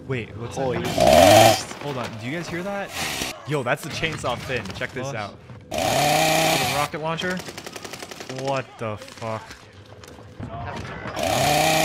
Wait, what's that? Hold on, do you guys hear that? Yo, that's the chainsaw fin. Check this out. The rocket launcher? What the fuck?